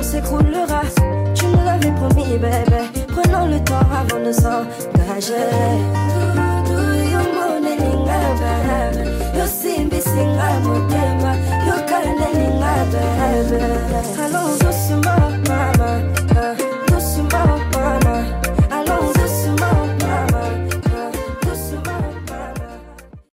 s'écroulera. Tu me l'avais promis, bébé. Prenons le temps avant de s'engager.